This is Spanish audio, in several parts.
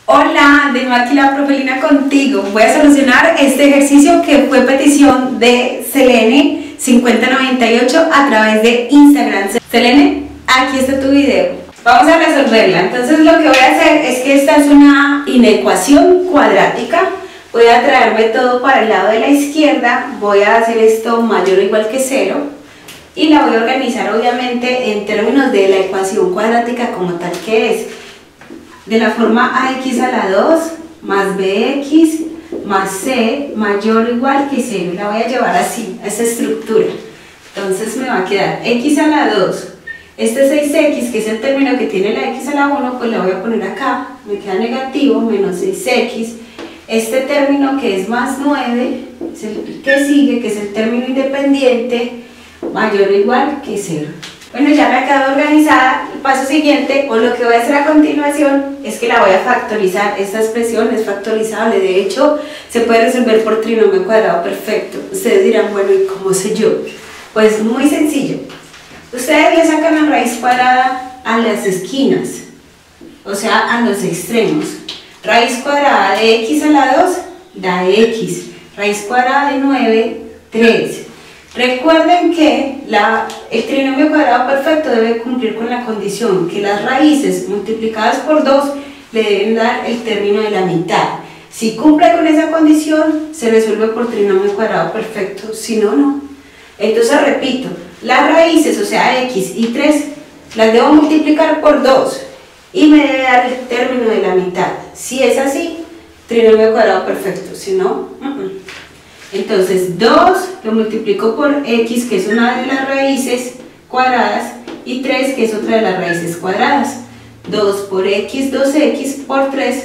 Hola, de nuevo aquí la profe Lina contigo. Voy a solucionar este ejercicio que fue petición de Selene 5098 a través de Instagram. Selene, aquí está tu video. Vamos a resolverla. Entonces lo que voy a hacer es que esta es una inecuación cuadrática. Voy a traerme todo para el lado de la izquierda. Voy a hacer esto mayor o igual que 0. Y la voy a organizar obviamente en términos de la ecuación cuadrática como tal que es. De la forma ax a la 2 más bx más c mayor o igual que 0. La voy a llevar así, a esta estructura. Entonces me va a quedar x a la 2. Este 6x, que es el término que tiene la x a la 1, pues la voy a poner acá. Me queda negativo, menos 6x. Este término que es más 9, es el que sigue, que es el término independiente, mayor o igual que 0. Bueno, ya me ha quedado organizada. El paso siguiente, o lo que voy a hacer a continuación, es que la voy a factorizar. Esta expresión es factorizable, de hecho, se puede resolver por trinomio cuadrado perfecto. Ustedes dirán, bueno, ¿y cómo sé yo? Pues muy sencillo. Ustedes le sacan la raíz cuadrada a las esquinas, o sea, a los extremos. Raíz cuadrada de x a la 2 da x. Raíz cuadrada de 9, 3. Recuerden que el trinomio cuadrado perfecto debe cumplir con la condición que las raíces multiplicadas por 2 le deben dar el término de la mitad. Si cumple con esa condición, se resuelve por trinomio cuadrado perfecto, si no, no. Entonces repito, las raíces, o sea x y 3, las debo multiplicar por 2 y me debe dar el término de la mitad. Si es así, trinomio cuadrado perfecto, si no, Entonces 2 lo multiplico por x, que es una de las raíces cuadradas, y 3, que es otra de las raíces cuadradas. 2 por x, 2x, por 3,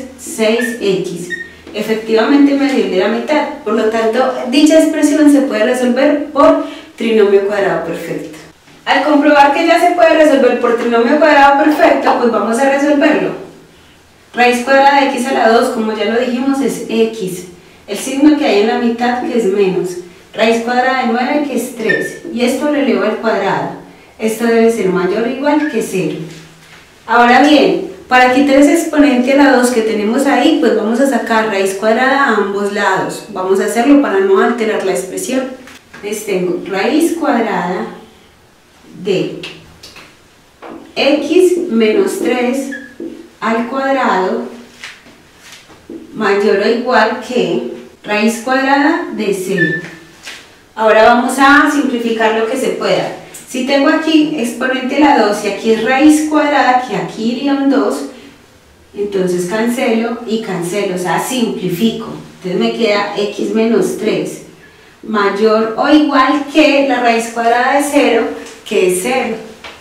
6x. Efectivamente me dio de la mitad, por lo tanto dicha expresión se puede resolver por trinomio cuadrado perfecto. Al comprobar que ya se puede resolver por trinomio cuadrado perfecto, pues vamos a resolverlo. Raíz cuadrada de x a la 2, como ya lo dijimos, es x. El signo que hay en la mitad, que es menos. Raíz cuadrada de 9, que es 3. Y esto lo elevo al cuadrado. Esto debe ser mayor o igual que 0. Ahora bien, para quitar ese exponente a la 2 que tenemos ahí, pues vamos a sacar raíz cuadrada a ambos lados. Vamos a hacerlo para no alterar la expresión. Entonces tengo raíz cuadrada de x menos 3 al cuadrado mayor o igual que raíz cuadrada de 0. Ahora vamos a simplificar lo que se pueda. Si tengo aquí exponente a la 2 y aquí es raíz cuadrada, que aquí iría un 2, entonces cancelo y cancelo, o sea, simplifico. Entonces me queda x menos 3 mayor o igual que la raíz cuadrada de 0, que es 0.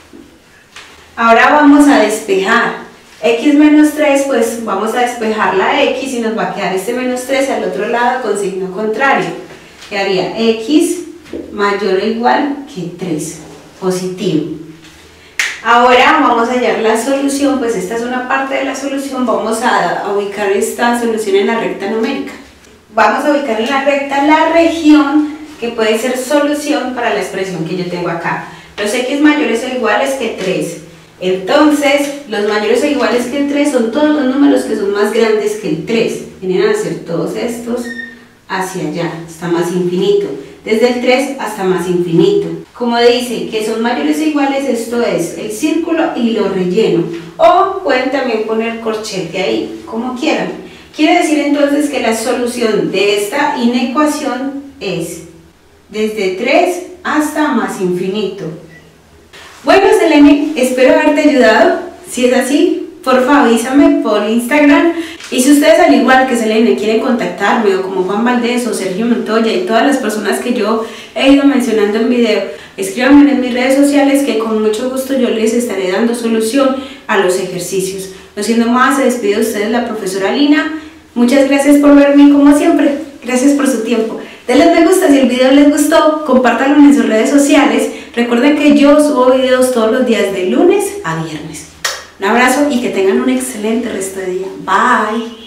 Ahora vamos a despejar. X menos 3, pues vamos a despejar la x y nos va a quedar este menos 3 al otro lado con signo contrario. Quedaría x mayor o igual que 3, positivo. Ahora vamos a hallar la solución, pues esta es una parte de la solución. Vamos a ubicar esta solución en la recta numérica. Vamos a ubicar en la recta la región que puede ser solución para la expresión que yo tengo acá. Los x mayores o iguales que 3. Entonces, los mayores o iguales que el 3 son todos los números que son más grandes que el 3. Vienen a ser todos estos hacia allá, hasta más infinito. Desde el 3 hasta más infinito. Como dice que son mayores o iguales, esto es el círculo y lo relleno. O pueden también poner corchete ahí, como quieran. Quiere decir entonces que la solución de esta inecuación es desde 3 hasta más infinito. Bueno, Selene, espero haberte ayudado. Si es así, porfa avísame por Instagram. Y si ustedes al igual que Selene quieren contactarme, o como Juan Valdés o Sergio Montoya y todas las personas que yo he ido mencionando en video, escríbanme en mis redes sociales que con mucho gusto yo les estaré dando solución a los ejercicios. No siendo más, se despide de ustedes la profesora Lina. Muchas gracias por verme como siempre. Gracias por su tiempo. Denle me gusta si el video les gustó, compártanlo en sus redes sociales. Recuerden que yo subo videos todos los días de lunes a viernes. Un abrazo y que tengan un excelente resto de día. Bye.